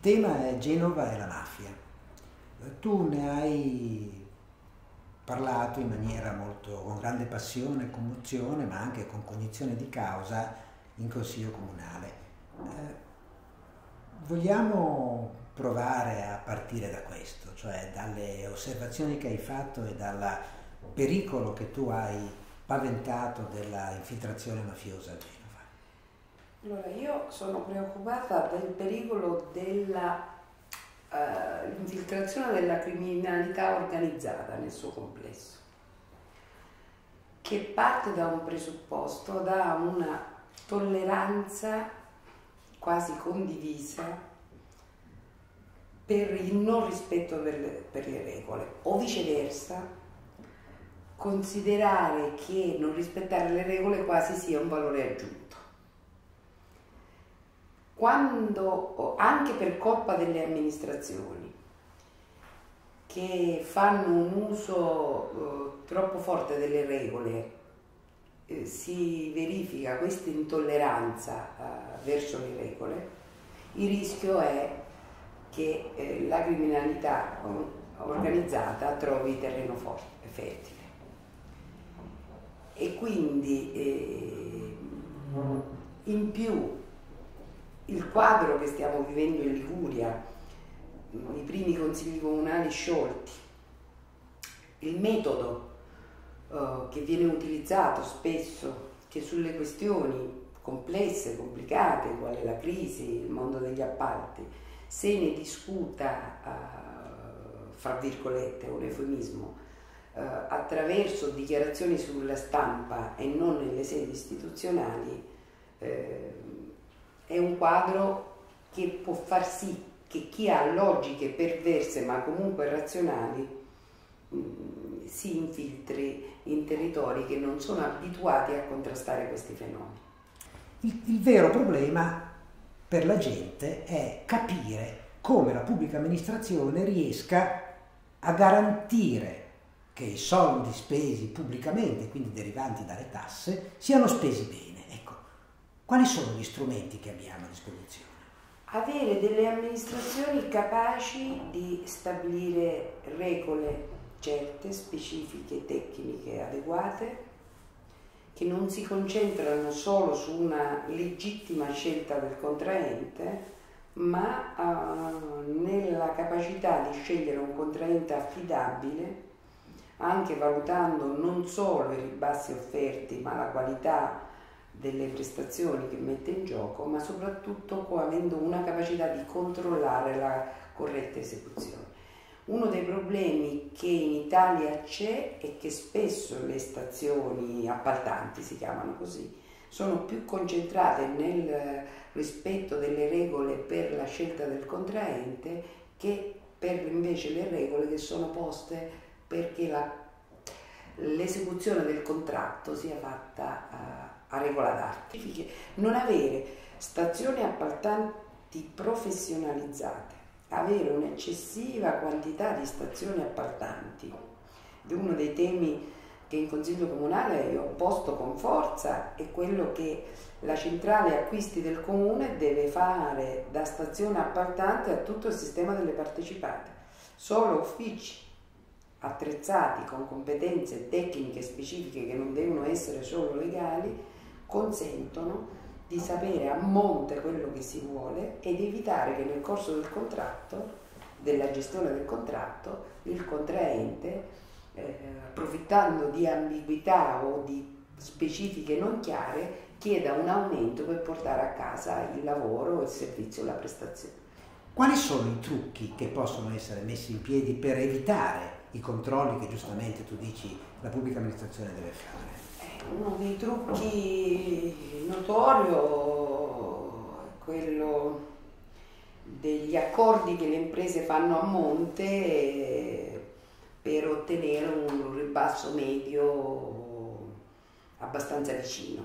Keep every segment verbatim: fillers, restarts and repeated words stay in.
tema è Genova e la mafia. Tu ne hai parlato in maniera molto, con grande passione e commozione, ma anche con cognizione di causa in Consiglio Comunale. Eh, vogliamo provare a partire da questo, cioè dalle osservazioni che hai fatto e dal pericolo che tu hai paventato della infiltrazione mafiosa a Genova. Allora, io sono preoccupata del pericolo della uh, infiltrazione della criminalità organizzata nel suo complesso, che parte da un presupposto, da una tolleranza quasi condivisa per il non rispetto per le, per le regole, o viceversa, considerare che non rispettare le regole quasi sia un valore aggiunto. Quando, anche per colpa delle amministrazioni che fanno un uso eh, troppo forte delle regole, eh, si verifica questa intolleranza eh, verso le regole, il rischio è che eh, la criminalità organizzata trovi terreno forte, fertile. E quindi eh, in più il quadro che stiamo vivendo in Liguria, i primi consigli comunali sciolti, il metodo uh, che viene utilizzato spesso, che sulle questioni complesse, complicate, quale la crisi, il mondo degli appalti, se ne discuta, uh, fra virgolette, un eufemismo, uh, attraverso dichiarazioni sulla stampa e non nelle sedi istituzionali, eh, è un quadro che può far sì che chi ha logiche perverse ma comunque razionali mh, si infiltri in territori che non sono abituati a contrastare questi fenomeni. Il, il vero problema per la gente è capire come la pubblica amministrazione riesca a garantire che i soldi spesi pubblicamente, quindi derivanti dalle tasse, siano spesi bene. Quali sono gli strumenti che abbiamo a disposizione? Avere delle amministrazioni capaci di stabilire regole certe, specifiche, tecniche adeguate, che non si concentrano solo su una legittima scelta del contraente, ma uh, nella capacità di scegliere un contraente affidabile, anche valutando non solo i ribassi offerti, ma la qualità delle prestazioni che mette in gioco, ma soprattutto avendo una capacità di controllare la corretta esecuzione. Uno dei problemi che in Italia c'è è che spesso le stazioni appaltanti, si chiamano così, sono più concentrate nel rispetto delle regole per la scelta del contraente che per invece le regole che sono poste perché l'esecuzione del contratto sia fatta uh, a regola d'arte. Non avere stazioni appaltanti professionalizzate, avere un'eccessiva quantità di stazioni appaltanti, è uno dei temi che in Consiglio Comunale io ho posto con forza, è quello che la centrale acquisti del Comune deve fare da stazione appaltante a tutto il sistema delle partecipate. Solo uffici attrezzati con competenze tecniche specifiche che non devono essere solo legali consentono di sapere a monte quello che si vuole ed evitare che nel corso del contratto, della gestione del contratto, il contraente, eh, approfittando di ambiguità o di specifiche non chiare, chieda un aumento per portare a casa il lavoro, il servizio, la prestazione. Quali sono i trucchi che possono essere messi in piedi per evitare i controlli che giustamente tu dici la pubblica amministrazione deve fare? Uno dei trucchi notorio è quello degli accordi che le imprese fanno a monte per ottenere un ribasso medio abbastanza vicino.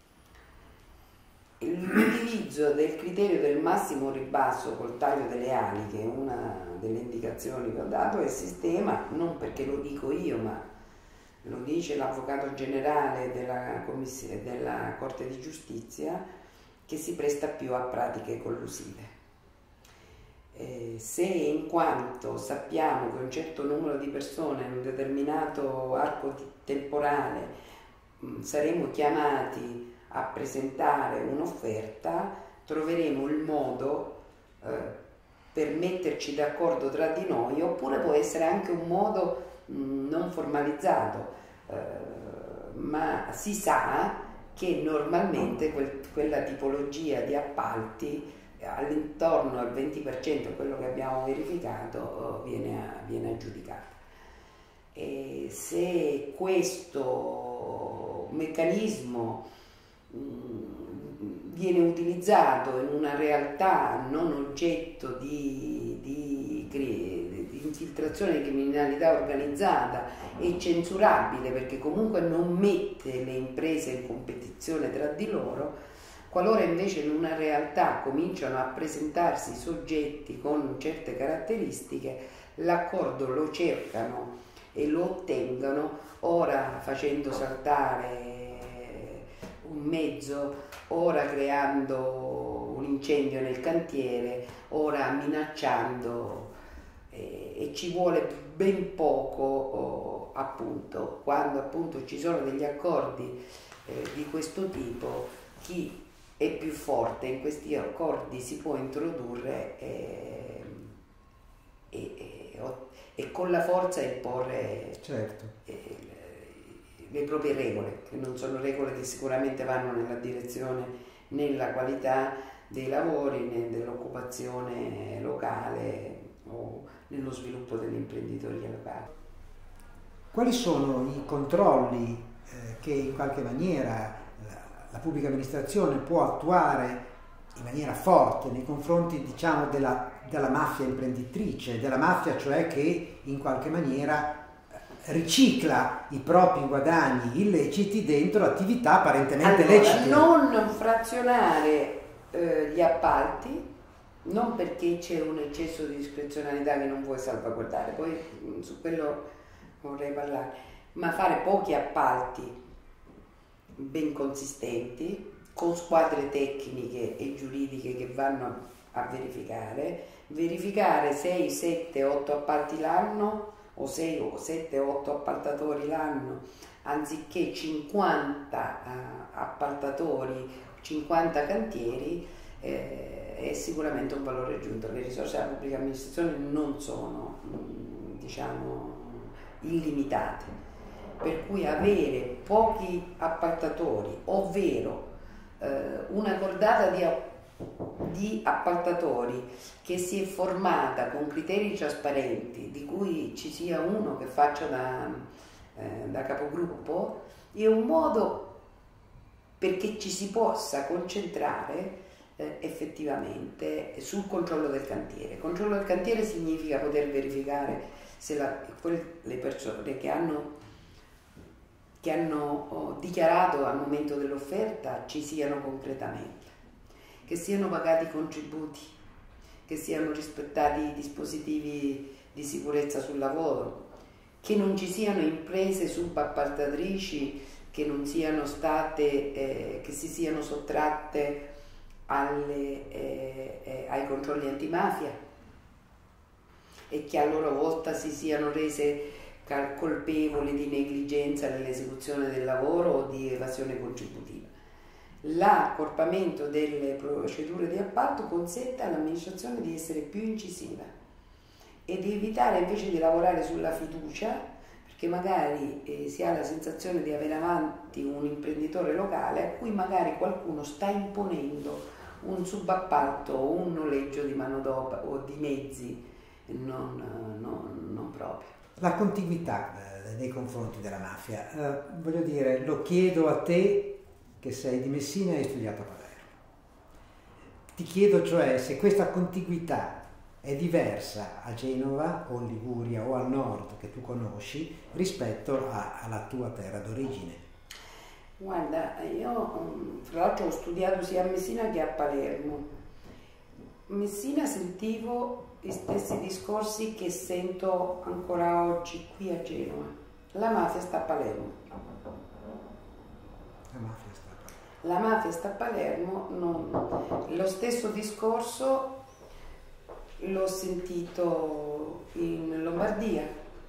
L'utilizzo del criterio del massimo ribasso col taglio delle ali, che è una delle indicazioni che ho dato, è il sistema, non perché lo dico io, ma lo dice l'avvocato generale della, della Corte di Giustizia, che si presta più a pratiche collusive. Eh, se in quanto sappiamo che un certo numero di persone in un determinato arco temporale mh, saremo chiamati a presentare un'offerta, troveremo il modo eh, per metterci d'accordo tra di noi, oppure può essere anche un modo mh, non formalizzato, eh, ma si sa che normalmente quel, quella tipologia di appalti all'intorno al venti per cento, quello che abbiamo verificato, viene, viene aggiudicato. E se questo meccanismo mh, viene utilizzato in una realtà non oggetto di, di, di infiltrazione di criminalità organizzata e censurabile, perché comunque non mette le imprese in competizione tra di loro, qualora invece in una realtà cominciano a presentarsi soggetti con certe caratteristiche, l'accordo lo cercano e lo ottengono, ora facendo saltare un mezzo, ora creando un incendio nel cantiere, ora minacciando, eh, e ci vuole ben poco, oh, appunto, quando appunto ci sono degli accordi eh, di questo tipo, chi è più forte in questi accordi si può introdurre e, e, e, e con la forza imporre, certo, e, le proprie regole, che non sono regole che sicuramente vanno nella direzione né della qualità dei lavori né dell'occupazione locale o nello sviluppo dell'imprenditoria locale. Quali sono i controlli eh, che in qualche maniera la pubblica amministrazione può attuare in maniera forte nei confronti, diciamo, della, della mafia imprenditrice, della mafia cioè che in qualche maniera ricicla i propri guadagni illeciti dentro attività apparentemente allora, lecite? Non frazionare eh, gli appalti, non perché c'è un eccesso di discrezionalità che non vuoi salvaguardare, poi su quello vorrei parlare, ma fare pochi appalti ben consistenti, con squadre tecniche e giuridiche che vanno a verificare, verificare sei, sette, otto appalti l'anno o sei, sette, otto appaltatori l'anno, anziché cinquanta uh, appaltatori, cinquanta cantieri, eh, è sicuramente un valore aggiunto. Le risorse della pubblica amministrazione non sono, diciamo, illimitate. Per cui avere pochi appaltatori, ovvero eh, una cordata di, di appaltatori che si è formata con criteri trasparenti, di cui ci sia uno che faccia da, eh, da capogruppo, è un modo perché ci si possa concentrare eh, effettivamente sul controllo del cantiere. Controllo del cantiere significa poter verificare se la, le persone che hanno che hanno oh, dichiarato al momento dell'offerta ci siano concretamente, che siano pagati i contributi, che siano rispettati i dispositivi di sicurezza sul lavoro, che non ci siano imprese subappaltatrici che non siano state, eh, che si siano sottratte alle, eh, eh, ai controlli antimafia e che a loro volta si siano rese colpevoli di negligenza nell'esecuzione del lavoro o di evasione contributiva. L'accorpamento delle procedure di appalto consente all'amministrazione di essere più incisiva e di evitare invece di lavorare sulla fiducia, perché magari eh, si ha la sensazione di avere avanti un imprenditore locale a cui magari qualcuno sta imponendo un subappalto o un noleggio di manodopera o di mezzi non, non, non proprio. La contiguità eh, nei confronti della mafia, eh, voglio dire, lo chiedo a te che sei di Messina e hai studiato a Palermo. Ti chiedo cioè se questa contiguità è diversa a Genova o in Liguria o al nord che tu conosci rispetto a, alla tua terra d'origine. Guarda, io tra l'altro ho studiato sia a Messina che a Palermo. A Messina sentivo gli stessi discorsi che sento ancora oggi qui a Genova. La mafia sta a Palermo. La mafia sta a Palermo. La mafia sta a Palermo, non... lo stesso discorso l'ho sentito in Lombardia,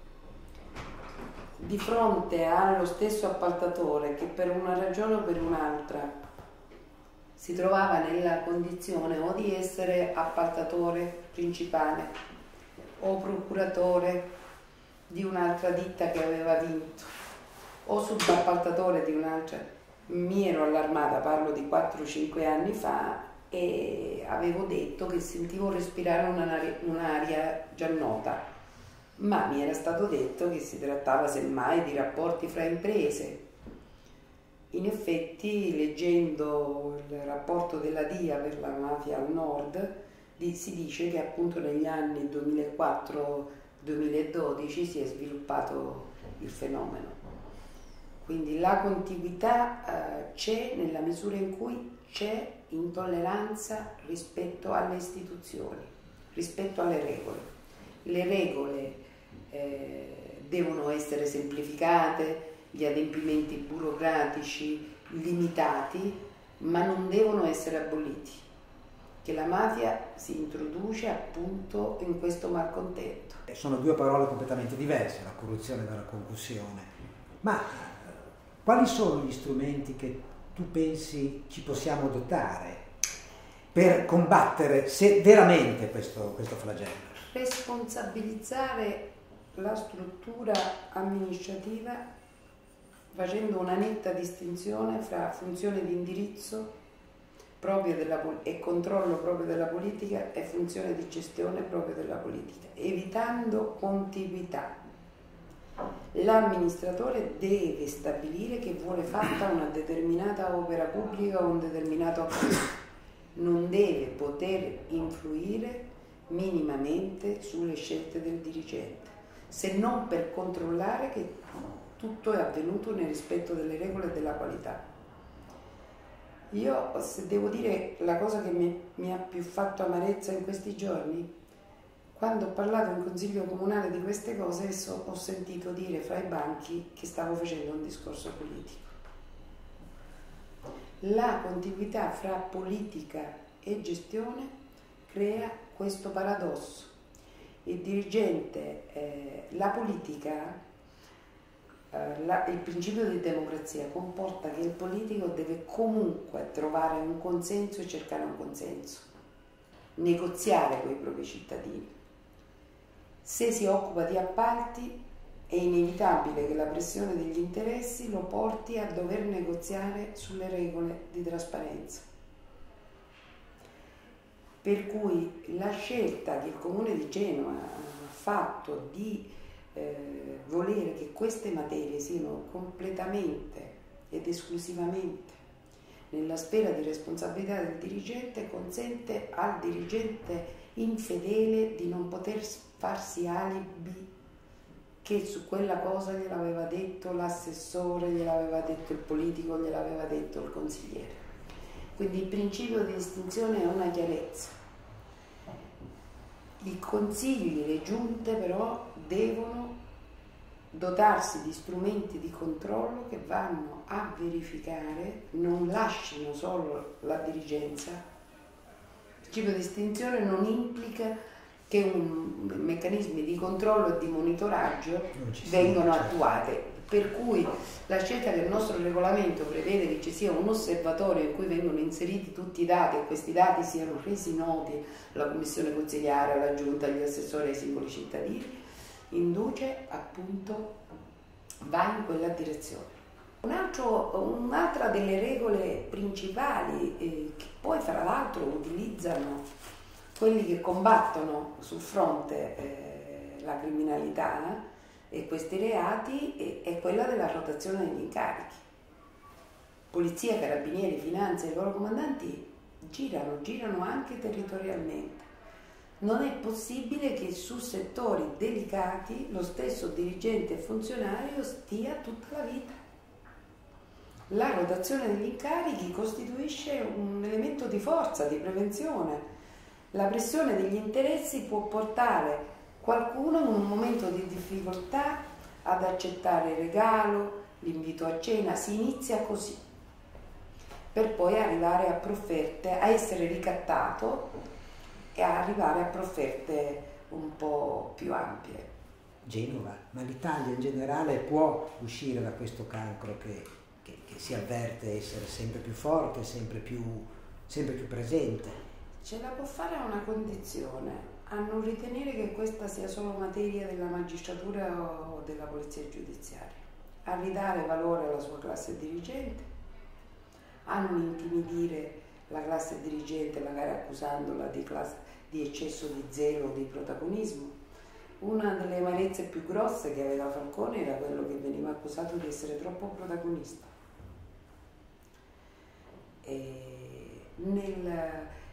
di fronte allo stesso appaltatore che per una ragione o per un'altra si trovava nella condizione o di essere appaltatore principale o procuratore di un'altra ditta che aveva vinto o subappaltatore di un'altra. Mi ero allarmata, parlo di quattro cinque anni fa, e avevo detto che sentivo respirare un'aria già nota, ma mi era stato detto che si trattava semmai di rapporti fra imprese. In effetti, leggendo il rapporto della D I A per la mafia al nord, si dice che appunto negli anni duemilaquattro duemiladodici si è sviluppato il fenomeno. Quindi la contiguità eh, c'è nella misura in cui c'è intolleranza rispetto alle istituzioni, rispetto alle regole. Le regole eh, devono essere semplificate, gli adempimenti burocratici limitati, ma non devono essere aboliti. Che la mafia si introduce appunto in questo malcontento. Sono due parole completamente diverse, la corruzione dalla concussione. Ma quali sono gli strumenti che tu pensi ci possiamo dotare per combattere se veramente questo, questo flagello? Responsabilizzare la struttura amministrativa facendo una netta distinzione fra funzione di indirizzo proprio della, e controllo proprio della politica e funzione di gestione proprio della politica, evitando contiguità. L'amministratore deve stabilire che vuole fatta una determinata opera pubblica o un determinato acquisto, non deve poter influire minimamente sulle scelte del dirigente, se non per controllare che tutto è avvenuto nel rispetto delle regole e della qualità. Io, se devo dire la cosa che mi, mi ha più fatto amarezza in questi giorni, quando ho parlato in consiglio comunale di queste cose, ho sentito dire fra i banchi che stavo facendo un discorso politico. La contiguità fra politica e gestione crea questo paradosso. Il dirigente, eh, la politica, eh, la, il principio di democrazia comporta che il politico deve comunque trovare un consenso e cercare un consenso, negoziare con i propri cittadini. Se si occupa di appalti è inevitabile che la pressione degli interessi lo porti a dover negoziare sulle regole di trasparenza. Per cui la scelta che il Comune di Genova ha fatto di eh, volere che queste materie siano completamente ed esclusivamente nella sfera di responsabilità del dirigente consente al dirigente infedele di non poter farsi alibi che su quella cosa gliel'aveva detto l'assessore, gliel'aveva detto il politico, gliel'aveva detto il consigliere. Quindi il principio di distinzione è una chiarezza. I consigli, le giunte però devono dotarsi di strumenti di controllo che vanno a verificare, non lasciano solo la dirigenza. Il principio di distinzione non implica che un, meccanismi di controllo e di monitoraggio vengono attuati, per cui la scelta che il nostro regolamento prevede che ci sia un osservatorio in cui vengono inseriti tutti i dati e questi dati siano resi noti alla commissione consigliare, alla giunta, agli assessori, ai singoli cittadini, induce appunto, va in quella direzione. Un altro, un'altra delle regole principali eh, che poi fra l'altro utilizzano quelli che combattono sul fronte eh, la criminalità e questi reati è, è quella della rotazione degli incarichi. Polizia, carabinieri, finanze e i loro comandanti girano, girano anche territorialmente. Non è possibile che su settori delicati lo stesso dirigente e funzionario stia tutta la vita. La rotazione degli incarichi costituisce un elemento di forza, di prevenzione. La pressione degli interessi può portare qualcuno in un momento di difficoltà ad accettare il regalo, l'invito a cena, si inizia così, per poi arrivare a profferte, a essere ricattato e arrivare a profferte un po' più ampie. Genova, ma l'Italia in generale può uscire da questo cancro che, che, che si avverte essere sempre più forte, sempre più, sempre più presente? Ce la può fare a una condizione, a non ritenere che questa sia solo materia della magistratura o della polizia giudiziaria, a ridare valore alla sua classe dirigente, a non intimidire la classe dirigente magari accusandola di, classe, di eccesso di zelo o di protagonismo. Una delle amarezze più grosse che aveva Falcone era quello che veniva accusato di essere troppo protagonista. E nel,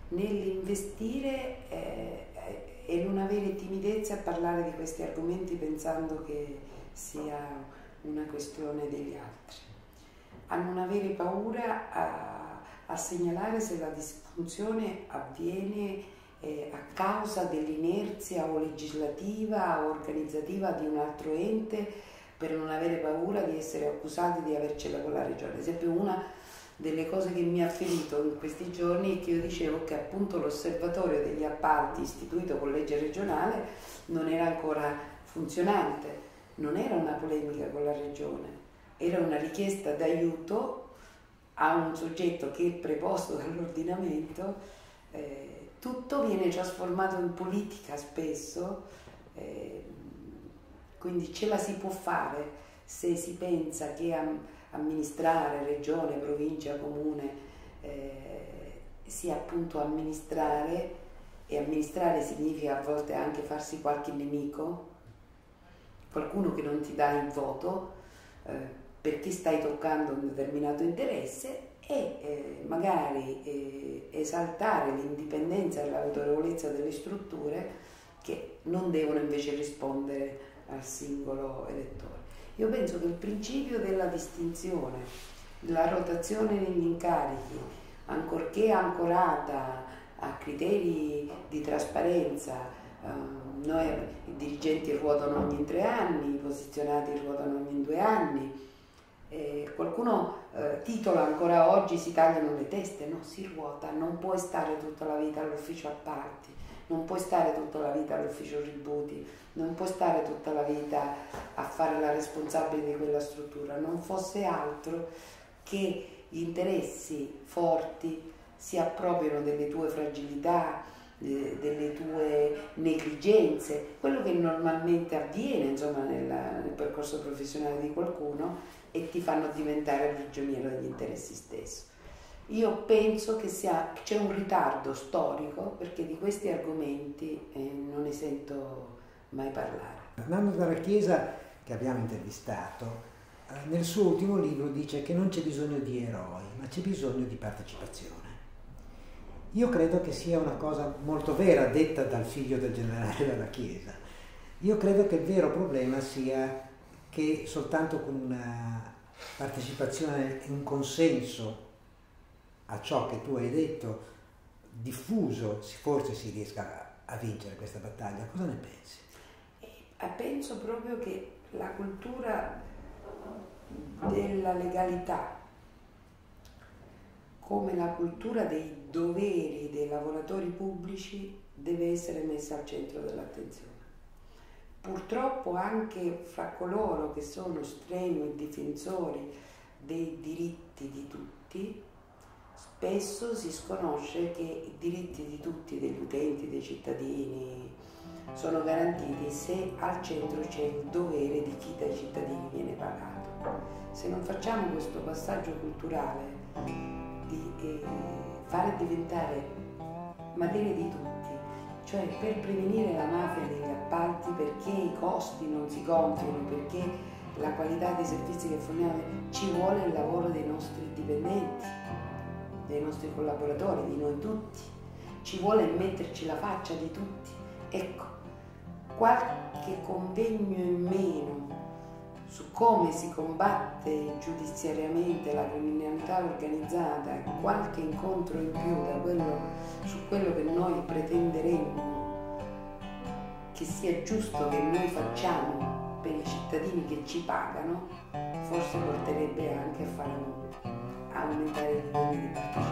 nell'investire eh, e non avere timidezza a parlare di questi argomenti pensando che sia una questione degli altri, a non avere paura a, a segnalare se la disfunzione avviene Eh, a causa dell'inerzia o legislativa o organizzativa di un altro ente, per non avere paura di essere accusati di avercela con la regione. Ad esempio, una delle cose che mi ha ferito in questi giorni è che io dicevo che appunto l'osservatorio degli appalti istituito con legge regionale non era ancora funzionante, non era una polemica con la regione, era una richiesta d'aiuto a un soggetto che è preposto dall'ordinamento. eh, Tutto viene trasformato in politica spesso, eh, quindi ce la si può fare se si pensa che amministrare regione, provincia, comune eh, sia appunto amministrare, e amministrare significa a volte anche farsi qualche nemico, qualcuno che non ti dà il voto eh, perché stai toccando un determinato interesse, e eh, magari eh, esaltare l'indipendenza e l'autorevolezza delle strutture che non devono invece rispondere al singolo elettore. Io penso che il principio della distinzione, la rotazione negli incarichi, ancorché ancorata a criteri di trasparenza, eh, noi i dirigenti ruotano ogni tre anni, i posizionati ruotano ogni due anni. Eh, qualcuno eh, titola ancora oggi si tagliano le teste, no, si ruota, non puoi stare tutta la vita all'ufficio appalti, non puoi stare tutta la vita all'ufficio tributi, non puoi stare tutta la vita a fare la responsabile di quella struttura, non fosse altro che gli interessi forti si appropriano delle tue fragilità, eh, delle tue negligenze, quello che normalmente avviene insomma nel, nel percorso professionale di qualcuno, e ti fanno diventare prigioniero degli interessi stessi. Io penso che c'è un ritardo storico perché di questi argomenti eh, non ne sento mai parlare. Fernando Dalla Chiesa, che abbiamo intervistato, eh, nel suo ultimo libro dice che non c'è bisogno di eroi, ma c'è bisogno di partecipazione. Io credo che sia una cosa molto vera, detta dal figlio del generale Dalla Chiesa. Io credo che il vero problema sia che soltanto con una partecipazione e un consenso a ciò che tu hai detto, diffuso, forse si riesca a vincere questa battaglia. Cosa ne pensi? Penso proprio che la cultura della legalità, come la cultura dei doveri dei lavoratori pubblici, deve essere messa al centro dell'attenzione. Purtroppo anche fra coloro che sono strenui difensori dei diritti di tutti, spesso si sconosce che i diritti di tutti, degli utenti, dei cittadini, sono garantiti se al centro c'è il dovere di chi dai cittadini viene pagato. Se non facciamo questo passaggio culturale di eh, fare diventare materia di tutti, cioè per prevenire la mafia degli appalti, perché i costi non si gonfiano, perché la qualità dei servizi che forniamo, ci vuole il lavoro dei nostri dipendenti, dei nostri collaboratori, di noi tutti, ci vuole metterci la faccia di tutti. Ecco, qualche convegno in meno su come si combatte giudiziariamente la criminalità organizzata, qualche incontro in più da quello, su quello che noi pretenderemmo che sia giusto che noi facciamo per i cittadini che ci pagano, forse porterebbe anche a fare aumentare i livelli di partecipazione.